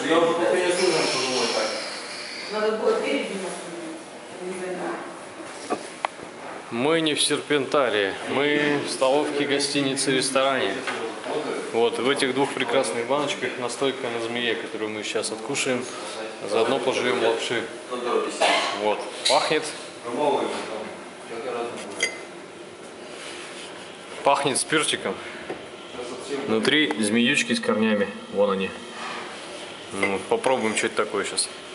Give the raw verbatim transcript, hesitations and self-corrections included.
Я бы пока не слышал, что было так. Надо было перед ним. Мы не в Серпентарии, мы в столовке, гостинице, ресторане. Вот, в этих двух прекрасных баночках настойка на змее, которую мы сейчас откушаем, а заодно пожуем лапши. Вот, пахнет. Пахнет спиртиком. Внутри змеючки с корнями, вон они. Ну, попробуем, что это такое сейчас.